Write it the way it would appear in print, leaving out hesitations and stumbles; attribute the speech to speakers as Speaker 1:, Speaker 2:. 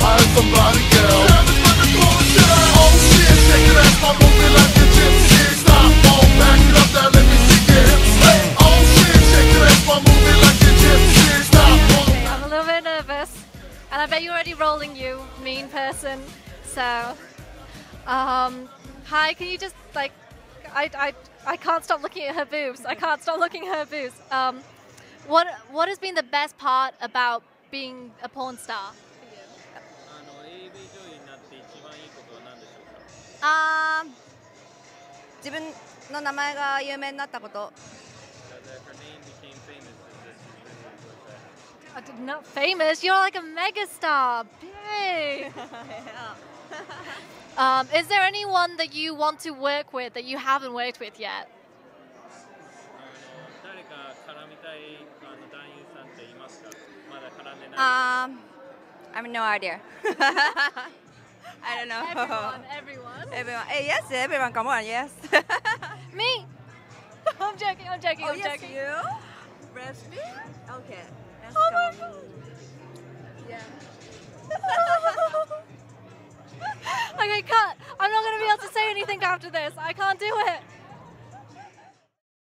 Speaker 1: hire somebody else. Oh shit, shake it ass, my movie like a gypsy. Stop, won't back it up, now let me see your hips. Oh shit, shake it ass, my movie like a gypsy. Stop, won't.
Speaker 2: I'm a little bit nervous, and I bet you're already rolling, you mean person. So, hi, can you just like, I can't stop looking at her boobs. I can't stop looking at her boobs. What has been the best part about being a porn star for you?
Speaker 3: AV 女優になって一番いいことは何でしょうか。
Speaker 4: 自分の名前が有名になったこと。
Speaker 3: That her name became famous is that she's really enjoyed that.
Speaker 2: Not famous. You're like a megastar. Big. Is there anyone that you want to work with that you haven't worked with yet?
Speaker 3: 誰か絡みたい男優さんっていますか。まだ絡んでない。
Speaker 4: I have no idea. I don't know.
Speaker 2: Everyone.
Speaker 4: Yes, everyone. Come on, yes.
Speaker 2: Me. I'm joking.
Speaker 4: Oh, yes, you. Breast me? Okay.
Speaker 2: Oh my God.
Speaker 4: Yeah.
Speaker 2: Okay, cut. I'm not going to be able to say anything after this. I can't do it.